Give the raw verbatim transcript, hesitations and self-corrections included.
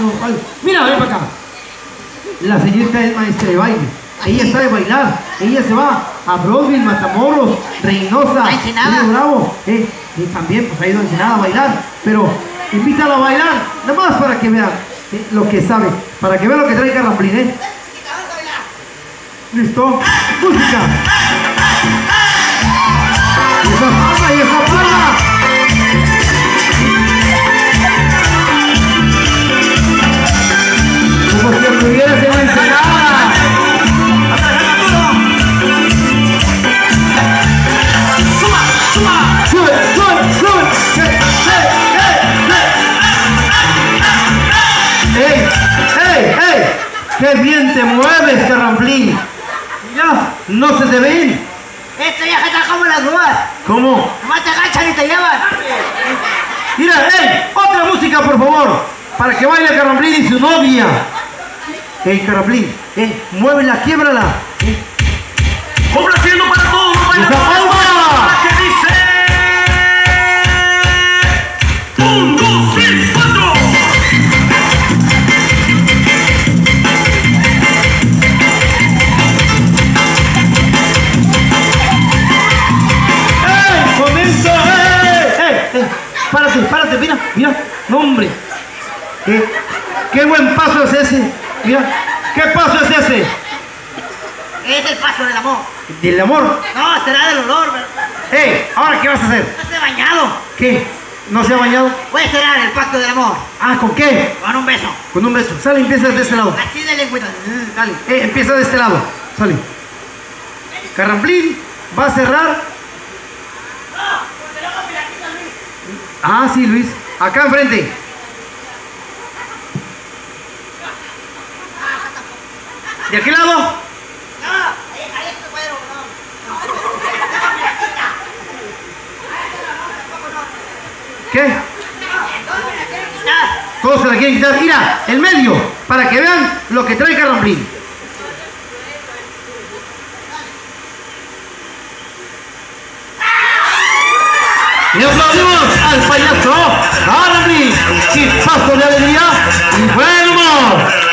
no, ay. Mira, ven para acá. La señorita es maestra de baile. Ella sabe bailar. Ella se va a Broadway, Matamoros, Reynosa, Río Bravo. Eh, y también pues ha ido a Ensenada a bailar. Pero invítala a bailar, nada más para que vean eh, lo que sabe. Para que vean lo que trae Carramplín, ¿eh? ¿Listo? ¡Música! ¡Y esa palma, y esa palma! Como si estuvieras en la Ensenada. ¡Suba, suba! ¡Sube, sube, sube! ¡Ey, ey, ey! ¡Qué bien te mueves, Carramplín! Ya, no se te ven. Este viaje está como las grúas. ¿Cómo? Nomás te agachan y te llevan. Mira, ey, otra música, por favor, para que baile Carramplín y su novia. Ey, Carramplín, eh, muévela, quiebrala. Eh. Complaciendo para todos los bailadores. ¡Esa palma! Que dice... Un, dos, tres, cuatro. ¡Ey! ¡Comienza! ¡Ey! ¡Ey! ¡Ey! Párate, párate, mira, mira. No, hombre. ¿Qué, qué buen paso es ese. Mira, ¿qué paso es ese? Es el paso del amor. ¿Del amor? No, será del olor, ¿verdad? ¡Ey! ¿Ahora qué vas a hacer? No se ha bañado. ¿Qué? ¿No se ha bañado? Puede ser el pacto del amor. Ah, ¿con qué? Con un beso. Con un beso. Sale, empieza de este lado. Así de lengüita. Dale. Eh, empieza de este lado. Sale. Carramplín va a cerrar. Ah, sí, Luis. Acá enfrente. ¿De aquel lado? No, ahí, ahí está el cuadro, no. ¿Qué? Todos se la quieren quitar. Mira, el medio, para que vean lo que trae Carramplín. Y aplaudimos al payaso Carramplín. Chispazo de alegría y buen humor.